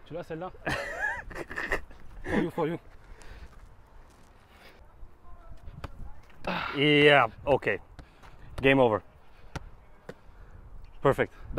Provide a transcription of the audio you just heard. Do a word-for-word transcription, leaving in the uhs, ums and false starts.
Tu l'as celle-là? For you, for you. Yeah, okay. Game over. Perfect.